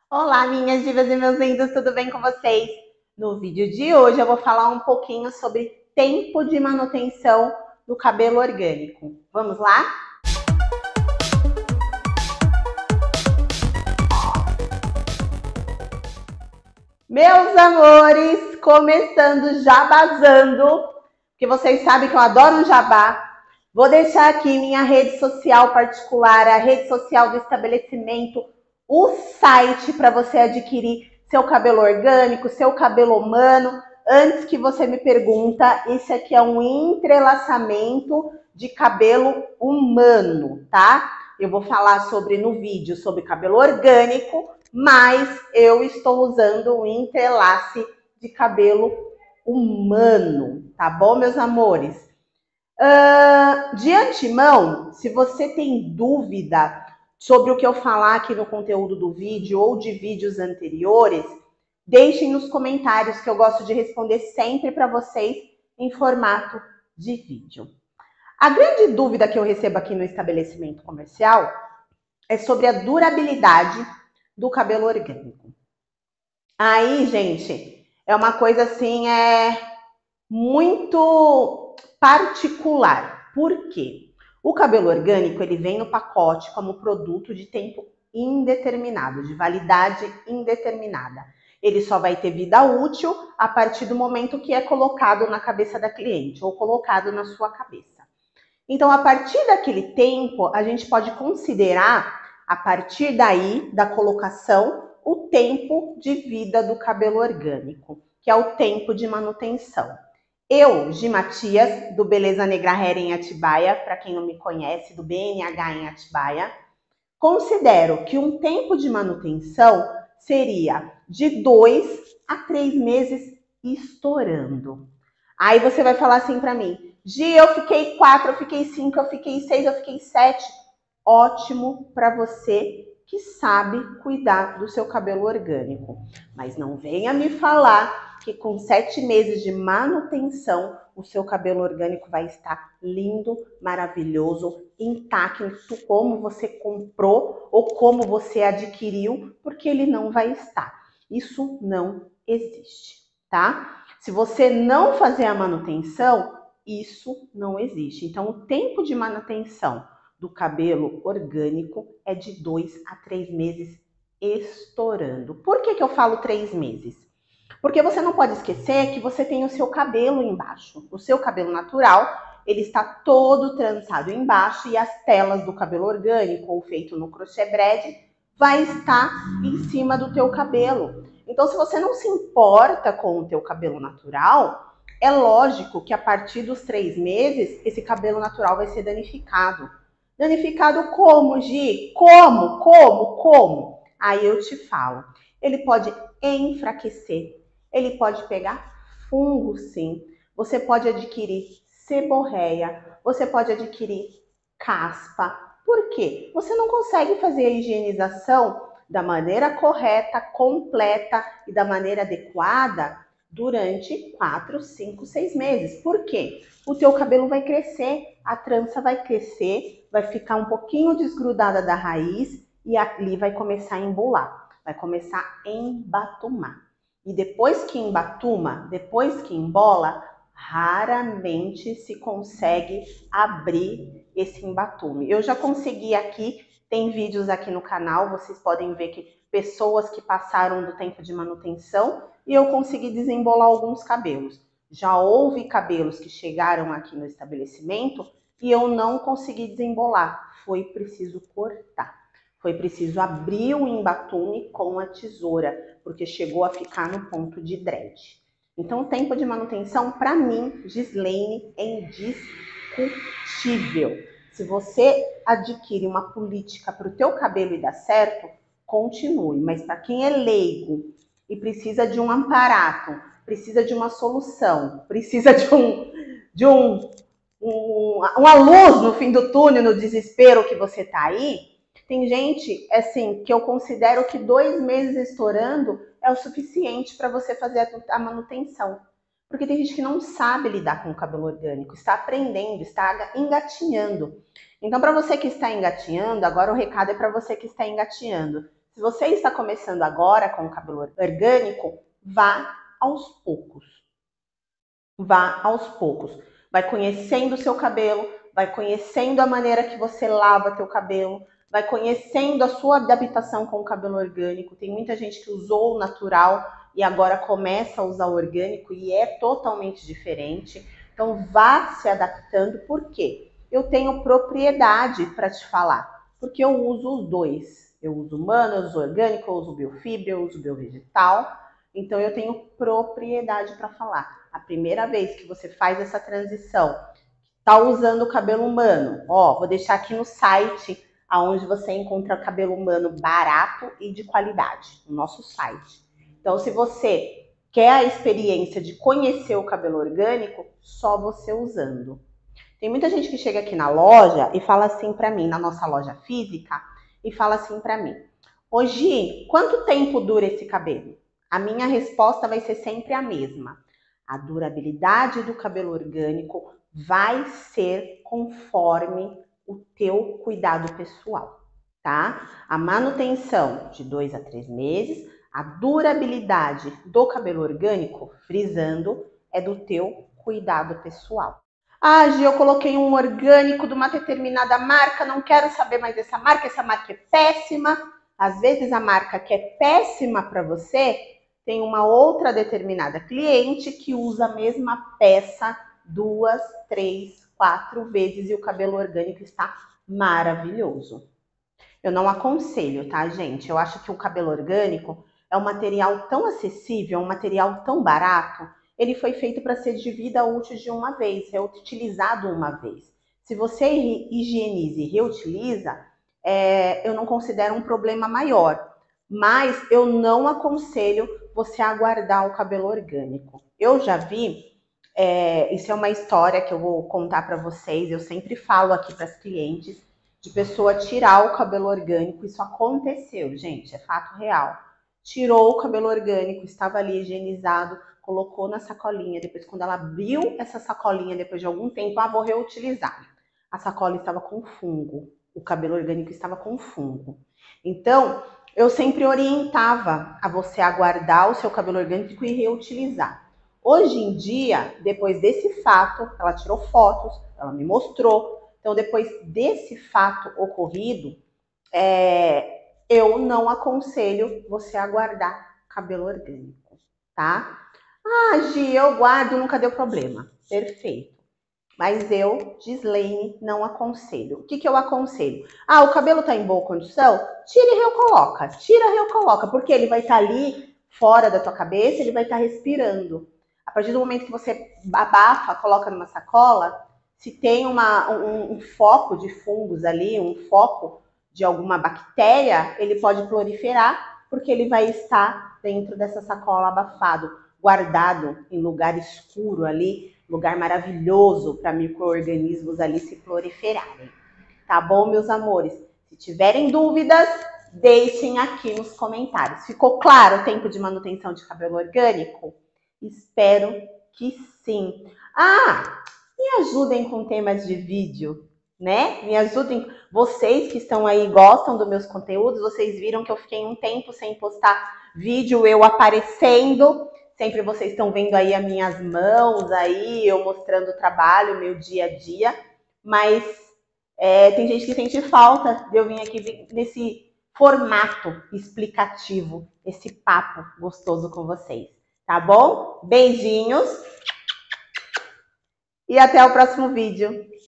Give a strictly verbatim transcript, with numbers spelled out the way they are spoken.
Olá, minhas divas e meus lindos, tudo bem com vocês? No vídeo de hoje eu vou falar um pouquinho sobre tempo de manutenção do cabelo orgânico. Vamos lá? Meus amores, começando jabazando, porque vocês sabem que eu adoro um jabá. Vou deixar aqui minha rede social particular, a rede social do estabelecimento, o site para você adquirir seu cabelo orgânico, seu cabelo humano. Antes que você me pergunta, esse aqui é um entrelaçamento de cabelo humano, tá? Eu vou falar sobre no vídeo sobre cabelo orgânico, mas eu estou usando o entrelace de cabelo humano, tá bom, meus amores? Uh, de antemão, se você tem dúvida sobre o que eu falar aqui no conteúdo do vídeo ou de vídeos anteriores, deixem nos comentários que eu gosto de responder sempre para vocês em formato de vídeo. A grande dúvida que eu recebo aqui no estabelecimento comercial é sobre a durabilidade do cabelo orgânico. Aí, gente, é uma coisa assim, é muito particular. Por quê? O cabelo orgânico, ele vem no pacote como produto de tempo indeterminado, de validade indeterminada. Ele só vai ter vida útil a partir do momento que é colocado na cabeça da cliente ou colocado na sua cabeça. Então, a partir daquele tempo, a gente pode considerar, a partir daí, da colocação, o tempo de vida do cabelo orgânico, que é o tempo de manutenção. Eu, Gi Matias, do Beleza Negra Hair em Atibaia, para quem não me conhece, do B N H em Atibaia, considero que um tempo de manutenção seria de dois a três meses estourando. Aí você vai falar assim para mim, Gi, eu fiquei quatro, eu fiquei cinco, eu fiquei seis, eu fiquei sete. Ótimo para você que sabe cuidar do seu cabelo orgânico. Mas não venha me falar que com sete meses de manutenção, o seu cabelo orgânico vai estar lindo, maravilhoso, intacto, como você comprou ou como você adquiriu, porque ele não vai estar. Isso não existe, tá? Se você não fazer a manutenção, isso não existe. Então, o tempo de manutenção do cabelo orgânico é de dois a três meses estourando. Por que que eu falo três meses? Porque você não pode esquecer que você tem o seu cabelo embaixo. O seu cabelo natural, ele está todo trançado embaixo e as telas do cabelo orgânico ou feito no crochet braid vai estar em cima do teu cabelo. Então, se você não se importa com o teu cabelo natural, é lógico que a partir dos três meses, esse cabelo natural vai ser danificado. Danificado como, Gi? Como? Como? Como? Aí eu te falo. Ele pode enfraquecer, ele pode pegar fungo, sim. Você pode adquirir seborreia, você pode adquirir caspa. Por quê? Você não consegue fazer a higienização da maneira correta, completa e da maneira adequada durante quatro, cinco, seis meses. Por quê? O teu cabelo vai crescer, a trança vai crescer, vai ficar um pouquinho desgrudada da raiz e ali vai começar a embolar, vai começar a embatumar. E depois que embatuma, depois que embola, raramente se consegue abrir esse embatume. Eu já consegui aqui, tem vídeos aqui no canal, vocês podem ver que pessoas que passaram do tempo de manutenção e eu consegui desembolar alguns cabelos. Já houve cabelos que chegaram aqui no estabelecimento e eu não consegui desembolar, foi preciso cortar. Foi preciso abrir o embatume com a tesoura, porque chegou a ficar no ponto de dread. Então, o tempo de manutenção, para mim, Gislaine, é indiscutível. Se você adquire uma política para o teu cabelo e dá certo, continue. Mas para quem é leigo e precisa de um amparato, precisa de uma solução, precisa de um, de um, um, uma luz no fim do túnel, no desespero que você está aí, tem gente, assim, que eu considero que dois meses estourando é o suficiente para você fazer a manutenção. Porque tem gente que não sabe lidar com o cabelo orgânico, está aprendendo, está engatinhando. Então, para você que está engatinhando, agora o recado é para você que está engatinhando. Se você está começando agora com o cabelo orgânico, vá aos poucos. Vá aos poucos. Vai conhecendo o seu cabelo, vai conhecendo a maneira que você lava teu cabelo, vai conhecendo a sua adaptação com o cabelo orgânico. Tem muita gente que usou o natural e agora começa a usar o orgânico e é totalmente diferente. Então vá se adaptando. Por quê? Eu tenho propriedade para te falar, porque eu uso os dois. Eu uso humano, eu uso orgânico, eu uso biofibra, eu uso biovegetal. Então eu tenho propriedade para falar. A primeira vez que você faz essa transição, tá usando o cabelo humano, ó, vou deixar aqui no site aonde você encontra cabelo humano barato e de qualidade, no nosso site. Então, se você quer a experiência de conhecer o cabelo orgânico, só você usando. Tem muita gente que chega aqui na loja e fala assim para mim, na nossa loja física, e fala assim para mim: "Ô Gi, quanto tempo dura esse cabelo?" A minha resposta vai ser sempre a mesma. A durabilidade do cabelo orgânico vai ser conforme o teu cuidado pessoal, tá? A manutenção de dois a três meses, a durabilidade do cabelo orgânico, frisando, é do teu cuidado pessoal. Ah, Gi, eu coloquei um orgânico de uma determinada marca, não quero saber mais dessa marca, essa marca é péssima. Às vezes a marca que é péssima para você tem uma outra determinada cliente que usa a mesma peça duas, três, quatro vezes e o cabelo orgânico está maravilhoso. Eu não aconselho, tá, gente? Eu acho que o cabelo orgânico é um material tão acessível, um material tão barato. Ele foi feito para ser de vida útil de uma vez, reutilizado uma vez. Se você higieniza e reutiliza, é, eu não considero um problema maior. Mas eu não aconselho você aguardar o cabelo orgânico. Eu já vi, é, isso é uma história que eu vou contar para vocês, eu sempre falo aqui para as clientes, de pessoa tirar o cabelo orgânico. Isso aconteceu, gente, é fato real. Tirou o cabelo orgânico, estava ali higienizado, colocou na sacolinha. Depois, quando ela abriu essa sacolinha, depois de algum tempo, ah, vou reutilizar. A sacola estava com fungo, o cabelo orgânico estava com fungo. Então, eu sempre orientava a você aguardar o seu cabelo orgânico e reutilizar. Hoje em dia, depois desse fato, ela tirou fotos, ela me mostrou. Então, depois desse fato ocorrido, é, eu não aconselho você aguardar cabelo orgânico, tá? Ah, Gi, eu guardo, nunca deu problema. Perfeito. Mas eu, Gislaine, não aconselho. O que, que eu aconselho? Ah, o cabelo tá em boa condição? Tira e recoloca. Tira e recoloca, porque ele vai estar tá ali fora da tua cabeça, ele vai estar tá respirando. A partir do momento que você abafa, coloca numa sacola, se tem uma, um, um foco de fungos ali, um foco de alguma bactéria, ele pode proliferar, porque ele vai estar dentro dessa sacola abafado, guardado em lugar escuro ali, lugar maravilhoso para micro-organismos ali se proliferarem. Tá bom, meus amores? Se tiverem dúvidas, deixem aqui nos comentários. Ficou claro o tempo de manutenção de cabelo orgânico? Espero que sim. Ah, me ajudem com temas de vídeo, né? Me ajudem. Vocês que estão aí, gostam dos meus conteúdos, vocês viram que eu fiquei um tempo sem postar vídeo, eu aparecendo. Sempre vocês estão vendo aí as minhas mãos, aí eu mostrando o trabalho, meu dia a dia. Mas é, tem gente que sente falta de eu vir aqui nesse formato explicativo, esse papo gostoso com vocês. Tá bom? Beijinhos e até o próximo vídeo.